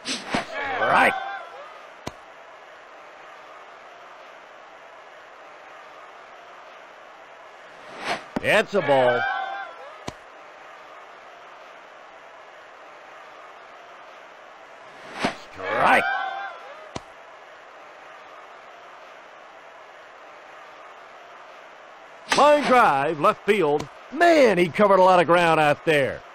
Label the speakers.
Speaker 1: Right. It's a ball. Strike. Line drive, left field. Man, he covered a lot of ground out there.